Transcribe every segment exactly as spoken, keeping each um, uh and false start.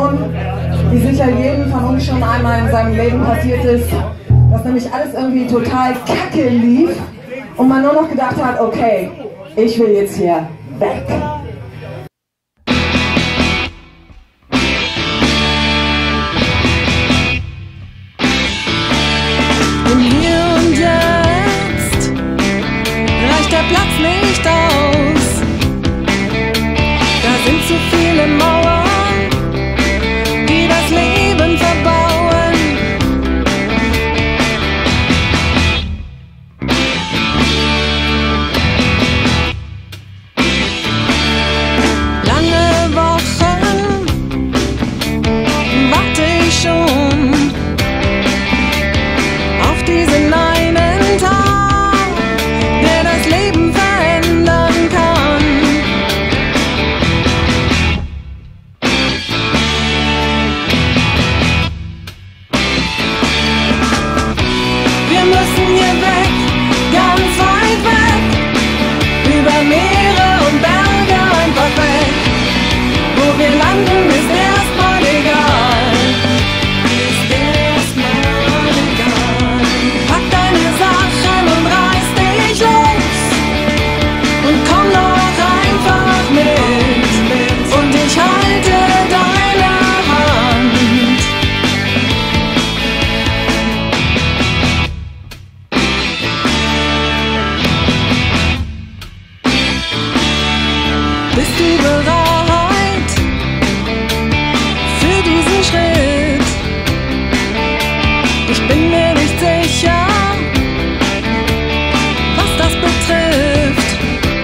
Wie sicher jedem von uns schon einmal in seinem Leben passiert ist, dass nämlich alles irgendwie total kacke lief und man nur noch gedacht hat, okay, ich will jetzt hier weg. Im Hier und Jetzt reicht der Platz nicht aus. Da sind zu viele Mauern, die das Leben verbauen. Lange Wochen warte ich schon auf diesen einen Tag, der das Leben verändern kann. Wir müssen hier weg, ganz weit weg, über Meere und Berge einfach weg. Wo wir landen, ist erstmal egal. Ist erstmal egal. Pack deine Sachen und reiß dich los und komm doch einfach mit. Und ich halte deine Hand. Bist du bereit für diesen Schritt? Ich bin mir nicht sicher, was das betrifft.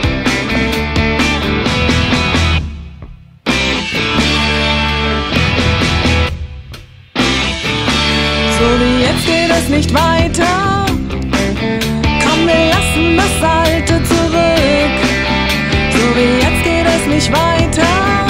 So wie jetzt geht es nicht weiter. Komm, wir lassen das Alte zurück. So wie jetzt geht es nicht weiter.